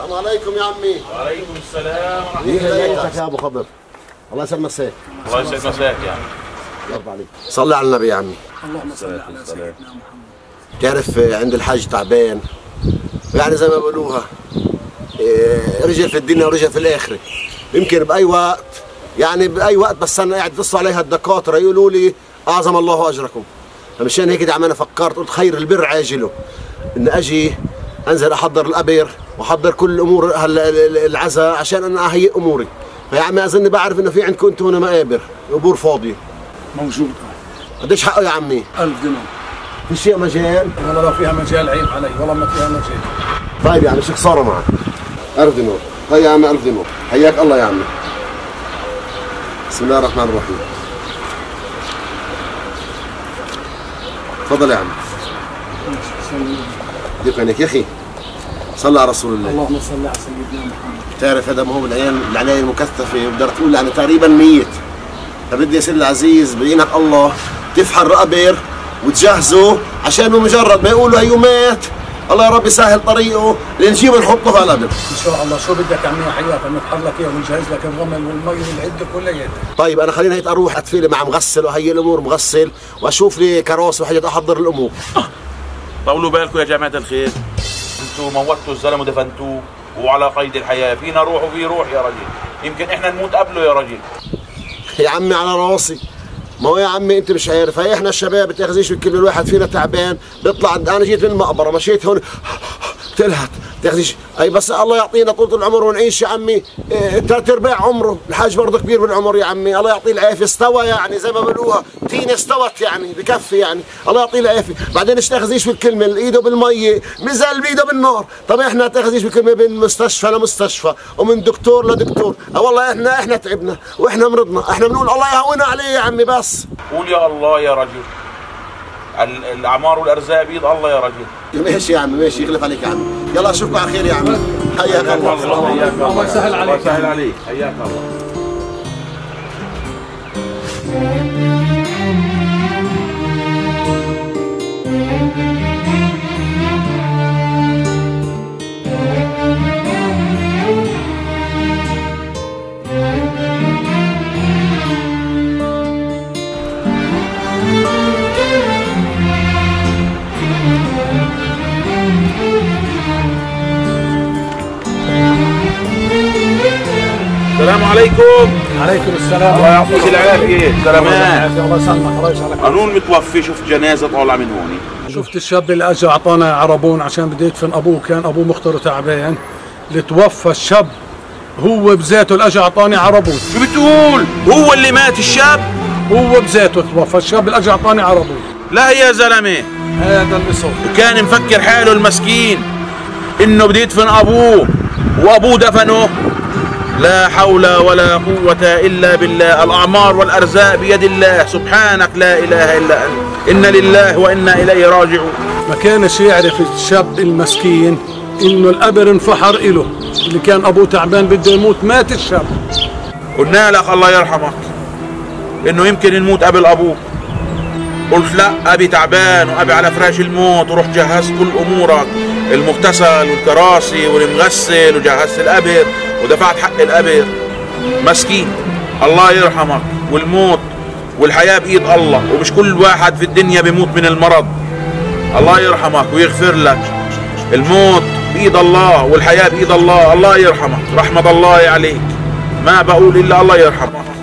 السلام عليكم يا عمي. وعليكم السلام ورحمة الله وبركاته. يا ابو خضر الله يسعد مساك. الله يسعد مساك يا عمي. يرضى عليك. صلي على النبي يا عمي. اللهم صل على سيدنا محمد. تعرف عند الحاج تعبان يعني زي ما بيقولوها رجل في الدنيا ورجل في الاخره. يمكن باي وقت يعني باي وقت بس انا قاعد اتصل عليها الدكاتره يقولوا لي اعظم الله اجركم. فمشان هيك دعم انا فكرت قلت خير البر عاجله ان اجي انزل احضر الابر واحضر كل الامور العزاء عشان انا اهيئ اموري. فيا عمي اظن بعرف انه في عندكم انتم هنا مقابر قبور فاضيه. موجود. قديش حقه يا عمي؟ 1000 دينار. في شيء مجال؟ والله لو فيها مجال عيب علي، والله ما فيها مجال. طيب يعني شو خساره معك؟ 1000 دينار. هيا يا عمي 1000 دينار. حياك الله يا عمي. بسم الله الرحمن الرحيم. تفضل يا عمي. ديك عينيك يا اخي. صلى على رسول الله. اللهم صل على سيدنا محمد. تعرف هذا ما هو العناية المكثفة وبقدر تقول يعني تقريبا 100. فبدي يا سيدي العزيز بعينك الله تفحر القبر وتجهزه عشان مجرد ما يقولوا هيو مات الله يا رب يسهل طريقه لنجيبه نحطه في القبر. ان شاء الله. شو بدك عمي حياك نطحن لك اياه ونجهز لك الرمل والمي والعده كلياتها. طيب انا خليني هيك اروح اتفيلي مع مغسل وهي الامور مغسل واشوف لي كراسي وحاجات احضر الامور. طولوا بالكم يا جماعة الخير. انتوا موتوا الزلمه ودفنتوه وعلى قيد الحياه، فينا روح وفي روح يا رجل، يمكن احنا نموت قبله يا رجل. يا عمي على راسي. ما هو يا عمي انت مش عارف هي احنا الشباب بتاخذيش الكلمه الواحد فينا تعبان بيطلع انا جيت من المقبره مشيت هون بتلهت بتاخذيش اي بس الله يعطينا طول العمر ونعيش يا عمي 3/4 عمره. الحاج برضه كبير بالعمر يا عمي الله يعطيه العافيه استوى يعني زي ما بيقولوها تينه استوت يعني بكفي يعني الله يعطيه العافيه. بعدين ايش تاخذيش بالكلمه ايده بالميه مزل بايده بالنار. طب احنا تاخذيش بالكلمه من مستشفى لمستشفى ومن دكتور لدكتور. والله احنا تعبنا واحنا مرضنا احنا بنقول الله يهون عليه يا عمي بس. قول يا الله يا رجل. الاعمار والارزاق بيد الله يا رجل. ماشي يا عمي ماشي يخلف عليك يا عمي. يلا اشوفكم على خير يا عمي. حياك الله. الله يسهل عليك. الله يسهل عليك. حياك الله. السلام عليكم. عليكم السلام. الله يعطيك العافية. سلامات. الله يسلمك. الله يجعلك. قانون متوفي شفت جنازة طالعة من هون. شفت الشاب اللي اجى اعطانا عربون عشان بده يدفن ابوه، كان ابوه مختار تعبان اللي توفى الشاب هو بذاته اللي اجى اعطاني عربون. شو بتقول؟ هو اللي مات الشاب؟ هو بذاته توفى الشاب اللي اجى اعطاني عربون. لا يا زلمة. هذا اللي صار. وكان مفكر حاله المسكين انه بده يدفن ابوه وابوه دفنه. لا حول ولا قوة إلا بالله. الأعمار والأرزاق بيد الله سبحانك لا إله إلا أنت. إنا لله وإنا إليه راجعون. ما كانش يعرف الشاب المسكين إنه القبر انفحر إله اللي كان أبوه تعبان بده يموت مات الشاب. قلنا لك الله يرحمك إنه يمكن نموت قبل أبوك. قلت لا أبي تعبان وأبي على فراش الموت ورحت جهزت كل أمورك المغتسل والكراسي والمغسل وجهزت القبر ودفعت حق القبر. مسكين الله يرحمك. والموت والحياة بإيد الله ومش كل واحد في الدنيا بيموت من المرض. الله يرحمك ويغفر لك. الموت بإيد الله والحياة بإيد الله. الله يرحمك رحمة الله عليك. ما بقول إلا الله يرحمك.